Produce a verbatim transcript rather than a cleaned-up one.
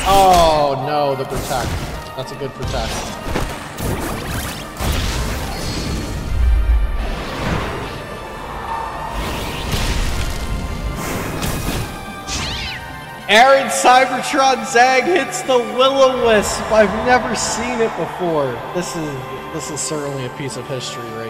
Oh no, the protect. That's a good protect. Aaron Cybertron Zag hits the Will-O-Wisp. I've never seen it before. This is this is certainly a piece of history right